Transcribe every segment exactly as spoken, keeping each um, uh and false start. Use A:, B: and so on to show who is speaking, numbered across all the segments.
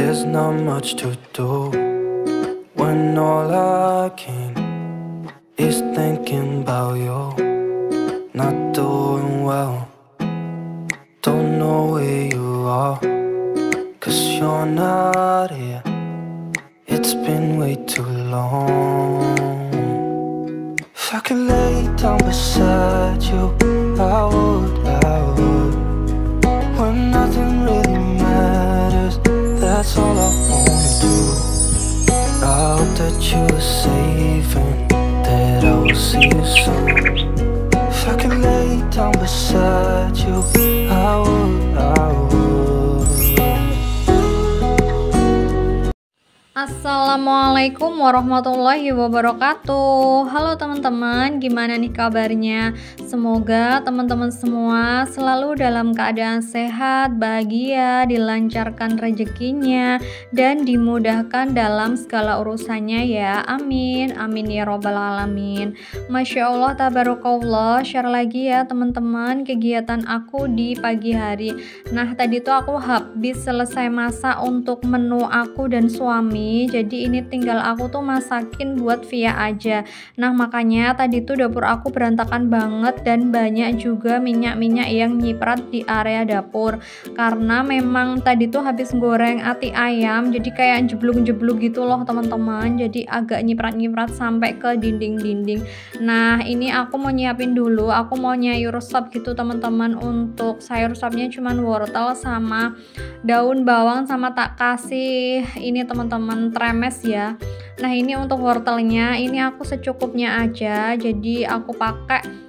A: There's not much to do when all I can is thinking about you. Not doing well, don't know where you are, 'cause you're not here. It's been way too long. If I could lay down beside you, I would, I would. When nothing really matters, that's all I wanna do. I hope that you are safe and that I will see you soon. If I could lay down beside you, I would, I would.
B: Assalamualaikum warahmatullahi wabarakatuh. Halo teman-teman, gimana nih kabarnya? Semoga teman-teman semua selalu dalam keadaan sehat, bahagia, dilancarkan rezekinya, dan dimudahkan dalam segala urusannya ya. Amin, amin ya robbal alamin. Masya Allah, tabarakallah. Share lagi ya teman-teman kegiatan aku di pagi hari. Nah tadi tuh aku habis selesai masak untuk menu aku dan suami. Jadi ini tinggal aku tuh masakin buat Via aja. Nah makanya tadi tuh dapur aku berantakan banget dan banyak juga minyak-minyak yang nyiprat di area dapur, karena memang tadi tuh habis goreng ati ayam, jadi kayak jebluk-jebluk gitu loh teman-teman, jadi agak nyiprat-nyiprat sampai ke dinding-dinding. Nah ini aku mau nyiapin dulu, aku mau nyayur sop gitu teman-teman. Untuk sayur sopnya cuman wortel sama daun bawang, sama tak kasih ini teman-teman tremes ya. Nah ini untuk wortelnya ini aku secukupnya aja, jadi aku pakai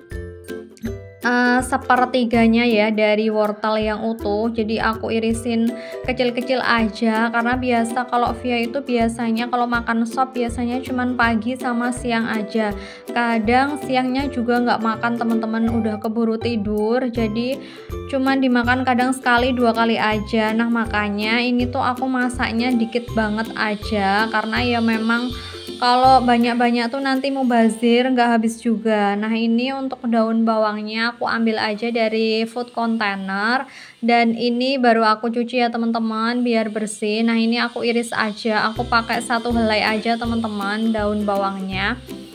B: Uh, sepertiganya ya dari wortel yang utuh, jadi aku irisin kecil-kecil aja, karena biasa kalau Via itu biasanya kalau makan sop biasanya cuman pagi sama siang aja, kadang siangnya juga nggak makan teman-teman, udah keburu tidur, jadi cuman dimakan kadang sekali dua kali aja. Nah makanya ini tuh aku masaknya dikit banget aja, karena ya memang kalau banyak-banyak tuh nanti mubazir, nggak habis juga. Nah ini untuk daun bawangnya aku ambil aja dari food container, dan ini baru aku cuci ya teman-teman biar bersih. Nah ini aku iris aja, aku pakai satu helai aja teman-teman daun bawangnya,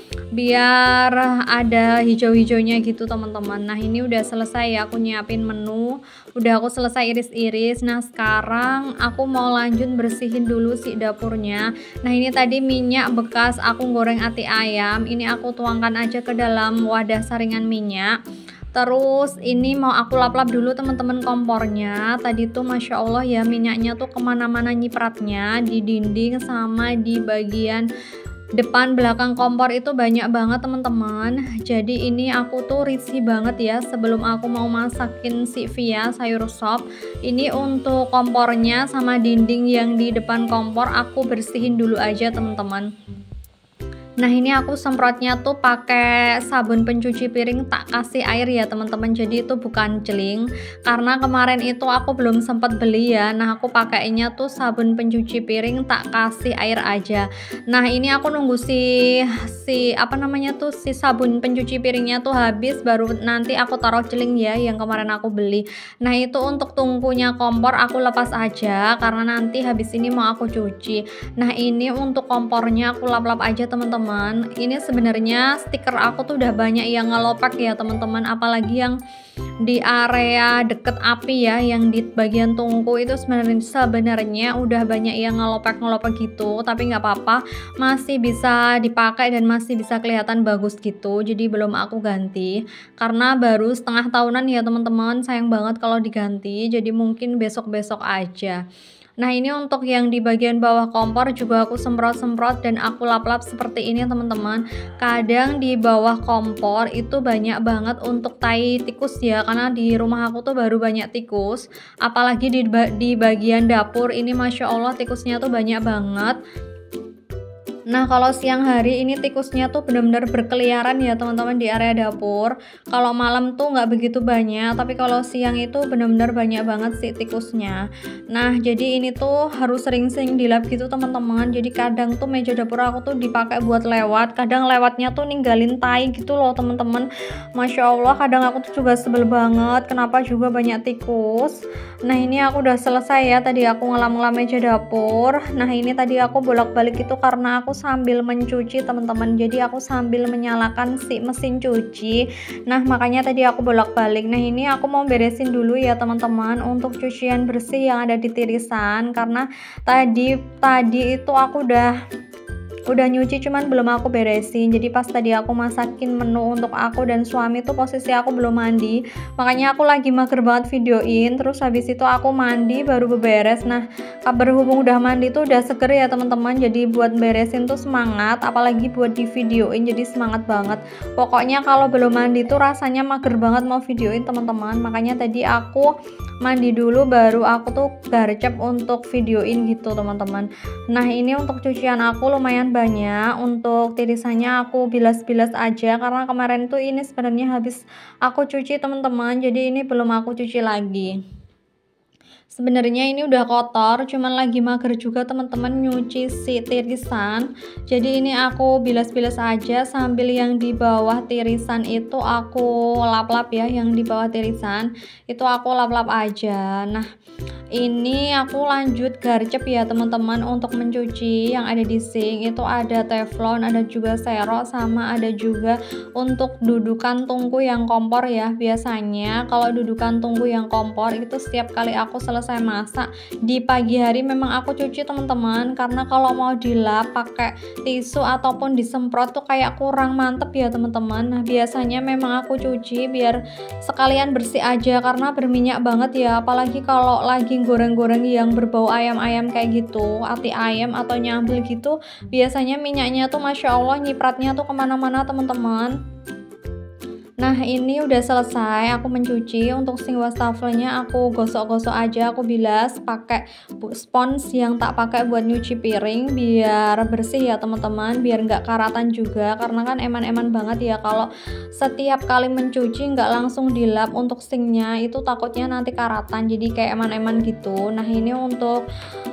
B: biar ada hijau-hijaunya gitu teman-teman. Nah ini udah selesai ya aku nyiapin menu, udah aku selesai iris-iris. Nah sekarang aku mau lanjut bersihin dulu si dapurnya. Nah ini tadi minyak bekas aku goreng ati ayam, ini aku tuangkan aja ke dalam wadah saringan minyak. Terus ini mau aku lap-lap dulu teman-teman kompornya. Tadi tuh Masya Allah ya minyaknya tuh kemana-mana nyipratnya, di dinding sama di bagian depan belakang kompor itu banyak banget teman-teman. Jadi ini aku tuh risih banget ya sebelum aku mau masakin si Via sayur sop. Ini untuk kompornya sama dinding yang di depan kompor aku bersihin dulu aja teman-teman. Nah ini aku semprotnya tuh pakai sabun pencuci piring tak kasih air ya teman-teman, jadi itu bukan celing, karena kemarin itu aku belum sempat beli ya. Nah aku pakainya tuh sabun pencuci piring tak kasih air aja. Nah ini aku nunggu si si apa namanya tuh si sabun pencuci piringnya tuh habis, baru nanti aku taruh celing ya yang kemarin aku beli. Nah itu untuk tungkunya kompor aku lepas aja, karena nanti habis ini mau aku cuci. Nah ini untuk kompornya aku lap-lap aja teman-teman. Ini sebenarnya stiker aku tuh udah banyak yang ngelopak ya teman-teman, apalagi yang di area deket api ya, yang di bagian tungku itu sebenarnya sebenarnya udah banyak yang ngelopak-ngelopak gitu, tapi nggak apa-apa, masih bisa dipakai dan masih bisa kelihatan bagus gitu. Jadi belum aku ganti karena baru setengah tahunan ya teman-teman, sayang banget kalau diganti, jadi mungkin besok-besok aja. Nah ini untuk yang di bagian bawah kompor juga aku semprot-semprot dan aku lap-lap seperti ini teman-teman. Kadang di bawah kompor itu banyak banget untuk tai tikus ya, karena di rumah aku tuh baru banyak tikus, apalagi di, di bagian dapur ini Masya Allah tikusnya tuh banyak banget. Nah, kalau siang hari ini tikusnya tuh benar-benar berkeliaran ya teman-teman di area dapur. Kalau malam tuh nggak begitu banyak, tapi kalau siang itu benar-benar banyak banget sih tikusnya. Nah, jadi ini tuh harus sering-sering dilap gitu teman-teman. Jadi kadang tuh meja dapur aku tuh dipakai buat lewat, kadang lewatnya tuh ninggalin tai gitu loh teman-teman. Masya Allah, kadang aku tuh juga sebel banget kenapa juga banyak tikus. Nah, ini aku udah selesai ya, tadi aku ngelam-ngelam meja dapur. Nah, ini tadi aku bolak-balik itu karena aku sambil mencuci teman-teman, jadi aku sambil menyalakan si mesin cuci. Nah, makanya tadi aku bolak-balik. Nah, ini aku mau beresin dulu ya teman-teman untuk cucian bersih yang ada di tirisan, karena tadi tadi itu aku udah udah nyuci cuman belum aku beresin. Jadi pas tadi aku masakin menu untuk aku dan suami tuh posisi aku belum mandi, makanya aku lagi mager banget videoin. Terus habis itu aku mandi baru beberes. Nah, berhubung udah mandi tuh udah seger ya teman-teman, jadi buat beresin tuh semangat, apalagi buat di videoin jadi semangat banget. Pokoknya kalau belum mandi tuh rasanya mager banget mau videoin teman-teman, makanya tadi aku mandi dulu baru aku tuh garcep untuk videoin gitu teman-teman. Nah, ini untuk cucian aku lumayan banyak. Untuk tirisannya aku bilas-bilas aja karena kemarin tuh ini sebenarnya habis aku cuci teman-teman, jadi ini belum aku cuci lagi. Sebenarnya ini udah kotor, cuman lagi mager juga teman-teman nyuci si tirisan. Jadi ini aku bilas-bilas aja sambil yang di bawah tirisan itu aku lap-lap ya, yang di bawah tirisan itu aku lap-lap aja. Nah, ini aku lanjut garcep ya teman-teman untuk mencuci yang ada di sink. Itu ada teflon, ada juga sero, sama ada juga untuk dudukan tungku yang kompor ya. Biasanya kalau dudukan tungku yang kompor itu setiap kali aku selesai masak di pagi hari memang aku cuci teman-teman, karena kalau mau dilap pakai tisu ataupun disemprot tuh kayak kurang mantep ya teman-teman. Nah, biasanya memang aku cuci biar sekalian bersih aja karena berminyak banget ya, apalagi kalau lagi goreng-goreng yang berbau ayam-ayam kayak gitu, ati ayam atau nyambel gitu, biasanya minyaknya tuh Masya Allah nyipratnya tuh kemana-mana teman-teman. Nah, ini udah selesai aku mencuci. Untuk sink wastafelnya aku gosok-gosok aja, aku bilas pakai spons yang tak pakai buat nyuci piring biar bersih ya teman-teman, biar nggak karatan juga, karena kan eman-eman banget ya kalau setiap kali mencuci nggak langsung dilap. Untuk sinknya itu takutnya nanti karatan, jadi kayak eman-eman gitu. Nah, ini untuk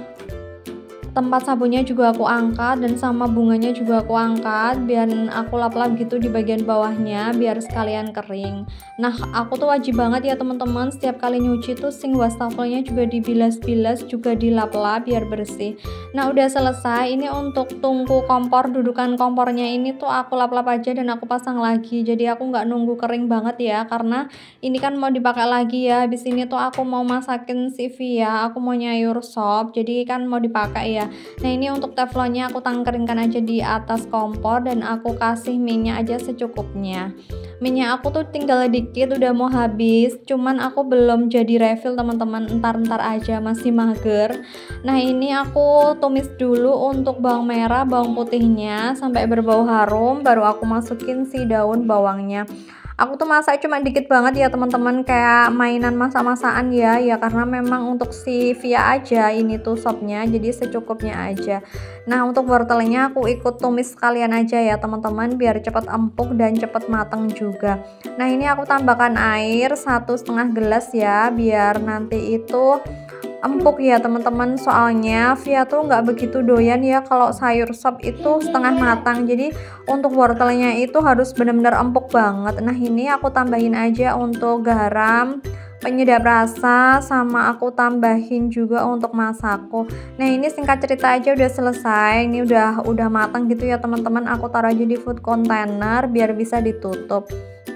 B: tempat sabunnya juga aku angkat dan sama bunganya juga aku angkat biar aku lap-lap gitu di bagian bawahnya biar sekalian kering. Nah, aku tuh wajib banget ya teman-teman setiap kali nyuci tuh sink wastafelnya juga dibilas-bilas, juga dilap-lap biar bersih. Nah, udah selesai. Ini untuk tungku kompor, dudukan kompornya ini tuh aku lap-lap aja dan aku pasang lagi, jadi aku nggak nunggu kering banget ya, karena ini kan mau dipakai lagi ya. Habis ini tuh aku mau masakin si Via, aku mau nyayur sop, jadi kan mau dipakai ya. Nah, ini untuk teflonnya aku tangkeringkan aja di atas kompor dan aku kasih minyak aja secukupnya. Minyak aku tuh tinggal dikit, udah mau habis, cuman aku belum jadi refill teman-teman, entar-entar aja, masih mager. Nah, ini aku tumis dulu untuk bawang merah, bawang putihnya sampai berbau harum, baru aku masukin si daun bawangnya. Aku tuh masak cuma dikit banget ya teman-teman, kayak mainan masak-masakan ya ya karena memang untuk si Via aja ini tuh sopnya, jadi secukupnya aja. Nah, untuk wortelnya aku ikut tumis sekalian aja ya teman-teman biar cepat empuk dan cepat mateng juga. Nah, ini aku tambahkan air satu setengah gelas ya biar nanti itu empuk ya teman-teman, soalnya Via tuh nggak begitu doyan ya kalau sayur sop itu setengah matang, jadi untuk wortelnya itu harus benar-benar empuk banget. Nah, ini aku tambahin aja untuk garam, penyedap rasa, sama aku tambahin juga untuk masako. Nah, ini singkat cerita aja udah selesai. Ini udah udah matang gitu ya teman-teman, aku taruh aja di food container biar bisa ditutup.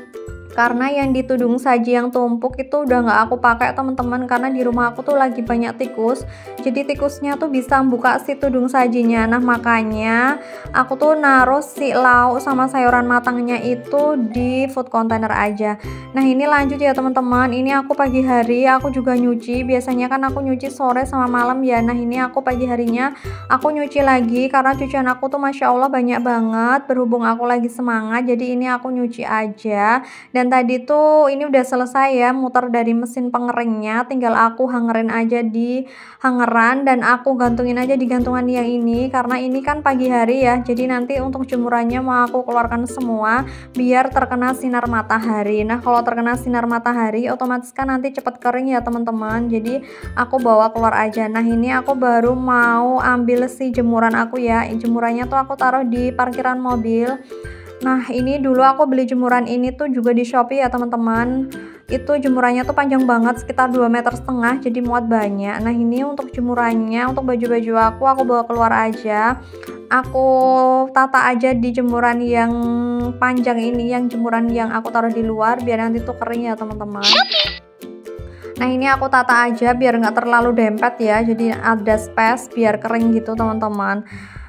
B: Karena yang di tudung saji yang tumpuk itu udah nggak aku pakai teman-teman, karena di rumah aku tuh lagi banyak tikus, jadi tikusnya tuh bisa buka si tudung sajinya. Nah, makanya aku tuh naruh si lauk sama sayuran matangnya itu di food container aja. Nah, ini lanjut ya teman-teman, ini aku pagi hari aku juga nyuci. Biasanya kan aku nyuci sore sama malam ya. Nah, ini aku pagi harinya aku nyuci lagi karena cucian aku tuh Masya Allah banyak banget. Berhubung aku lagi semangat, jadi ini aku nyuci aja. Dan Dan tadi tuh ini udah selesai ya muter dari mesin pengeringnya, tinggal aku hangerin aja di hangeran dan aku gantungin aja di gantungan yang ini karena ini kan pagi hari ya. Jadi nanti untuk jemurannya mau aku keluarkan semua biar terkena sinar matahari. Nah, kalau terkena sinar matahari otomatis kan nanti cepet kering ya teman-teman. Jadi aku bawa keluar aja. Nah, ini aku baru mau ambil si jemuran aku ya. Jemurannya tuh aku taruh di parkiran mobil. Nah, ini dulu aku beli jemuran ini tuh juga di Shopee ya teman-teman. Itu jemurannya tuh panjang banget, sekitar dua meter setengah, jadi muat banyak. Nah, ini untuk jemurannya, untuk baju-baju aku aku bawa keluar aja. Aku tata aja di jemuran yang panjang ini, yang jemuran yang aku taruh di luar biar nanti tuh kering ya teman-teman. Nah, ini aku tata aja biar nggak terlalu dempet ya, jadi ada space biar kering gitu teman-teman.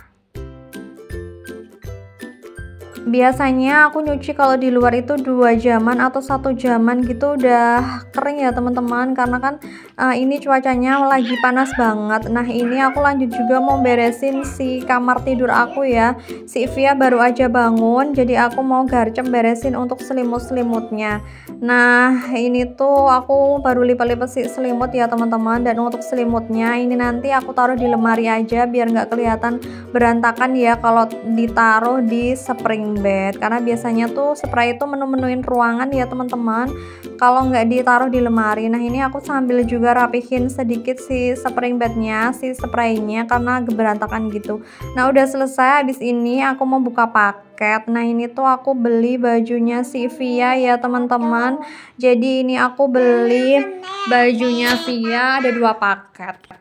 B: Biasanya aku nyuci kalau di luar itu dua jaman atau satu jaman gitu udah kering ya teman-teman, karena kan uh, ini cuacanya lagi panas banget. Nah, ini aku lanjut juga mau beresin si kamar tidur aku ya. Si Ivia baru aja bangun, jadi aku mau garcem beresin untuk selimut-selimutnya. Nah, ini tuh aku baru lipat-lipat si selimut ya teman-teman, dan untuk selimutnya ini nanti aku taruh di lemari aja biar nggak kelihatan berantakan ya kalau ditaruh di spring bed, karena biasanya tuh spray itu menu-menuin ruangan ya teman-teman kalau nggak ditaruh di lemari. Nah, ini aku sambil juga rapihin sedikit si spring bednya, si spraynya, karena berantakan gitu. Nah, udah selesai. Habis ini aku mau buka paket. Nah, ini tuh aku beli bajunya si Via ya teman-teman. Jadi ini aku beli bajunya Via ada dua paket.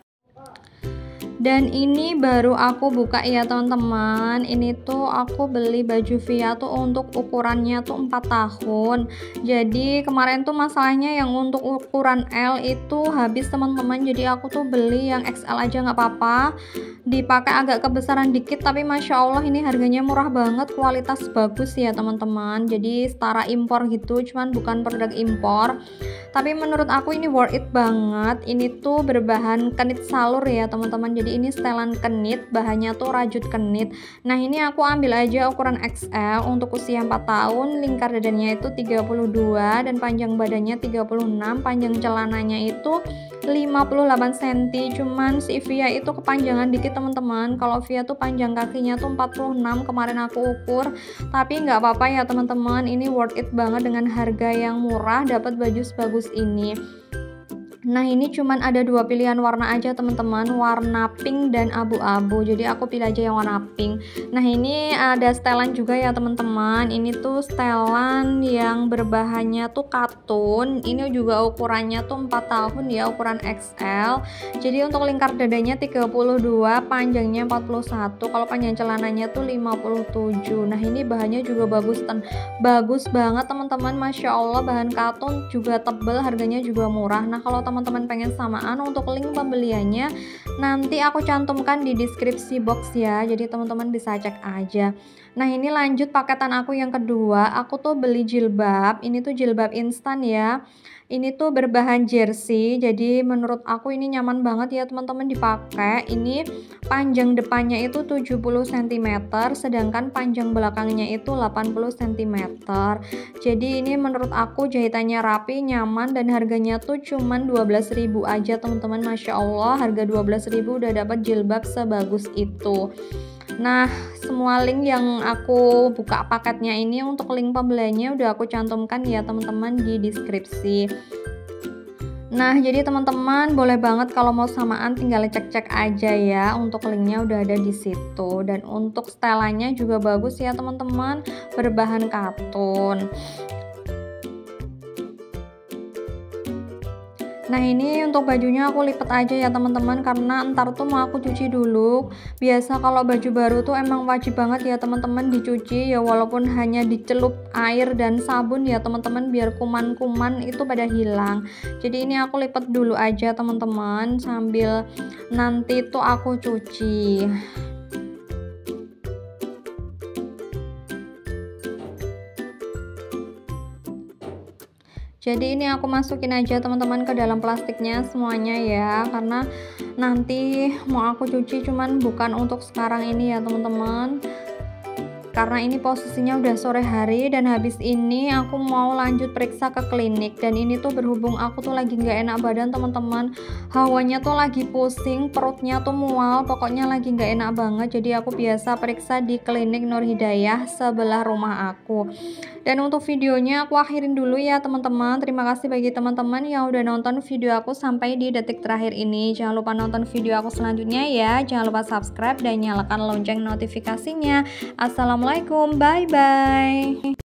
B: Dan ini baru aku buka ya teman-teman. Ini tuh aku beli baju Via tuh untuk ukurannya tuh empat tahun. Jadi kemarin tuh masalahnya yang untuk ukuran L itu habis teman-teman. Jadi aku tuh beli yang X L aja nggak apa-apa, dipakai agak kebesaran dikit, tapi Masya Allah ini harganya murah banget, kualitas bagus ya teman-teman. Jadi setara impor gitu, cuman bukan produk impor, tapi menurut aku ini worth it banget. Ini tuh berbahan kenit salur ya teman-teman. Jadi ini setelan kenit, bahannya tuh rajut kenit. Nah, ini aku ambil aja ukuran X L untuk usia empat tahun. Lingkar dadanya itu tiga puluh dua dan panjang badannya tiga puluh enam. Panjang celananya itu lima puluh delapan sentimeter. Cuman si Via itu kepanjangan dikit teman-teman. Kalau Via tuh panjang kakinya tuh empat puluh enam kemarin aku ukur. Tapi nggak apa-apa ya teman-teman. Ini worth it banget dengan harga yang murah, dapat baju sebagus ini. Nah, ini cuman ada dua pilihan warna aja teman-teman, warna pink dan abu-abu. Jadi aku pilih aja yang warna pink. Nah, ini ada setelan juga ya teman-teman. Ini tuh setelan yang berbahannya tuh katun. Ini juga ukurannya tuh empat tahun ya, ukuran X L. Jadi untuk lingkar dadanya tiga puluh dua, panjangnya empat puluh satu. Kalau panjang celananya tuh lima puluh tujuh. Nah, ini bahannya juga bagus dan bagus banget teman-teman. Masya Allah, bahan katun juga tebel, harganya juga murah. Nah, kalau teman teman-teman pengen samaan, untuk link pembeliannya nanti aku cantumkan di deskripsi box ya, jadi teman-teman bisa cek aja. Nah, ini lanjut paketan aku yang kedua. Aku tuh beli jilbab, ini tuh jilbab instan ya. Ini tuh berbahan jersey, jadi menurut aku ini nyaman banget ya teman-teman dipakai. Ini panjang depannya itu tujuh puluh sentimeter, sedangkan panjang belakangnya itu delapan puluh sentimeter. Jadi ini menurut aku jahitannya rapi, nyaman, dan harganya tuh cuman dua belas ribu aja teman-teman. Masya Allah, harga dua belas ribu udah dapat jilbab sebagus itu. Nah, semua link yang aku buka paketnya ini, untuk link pembeliannya udah aku cantumkan ya teman-teman di deskripsi. Nah, jadi teman-teman boleh banget kalau mau samaan tinggal cek-cek aja ya, untuk linknya udah ada di situ. Dan untuk setelannya juga bagus ya teman-teman, berbahan katun. Nah, ini untuk bajunya aku lipat aja ya teman-teman, karena ntar tuh mau aku cuci dulu. Biasa kalau baju baru tuh emang wajib banget ya teman-teman dicuci ya, walaupun hanya dicelup air dan sabun ya teman-teman, biar kuman-kuman itu pada hilang. Jadi ini aku lipat dulu aja teman-teman, sambil nanti tuh aku cuci. Jadi ini aku masukin aja teman-teman ke dalam plastiknya semuanya ya, karena nanti mau aku cuci, cuman bukan untuk sekarang ini ya teman-teman. karena ini posisinya udah sore hari dan habis ini aku mau lanjut periksa ke klinik. Dan ini tuh berhubung aku tuh lagi nggak enak badan teman-teman, hawanya tuh lagi pusing, perutnya tuh mual, pokoknya lagi nggak enak banget. Jadi aku biasa periksa di klinik Nur Hidayah sebelah rumah aku. Dan untuk videonya aku akhirin dulu ya teman-teman. Terima kasih bagi teman-teman yang udah nonton video aku sampai di detik terakhir ini. Jangan lupa nonton video aku selanjutnya ya. Jangan lupa subscribe dan nyalakan lonceng notifikasinya. Assalamualaikum, bye bye.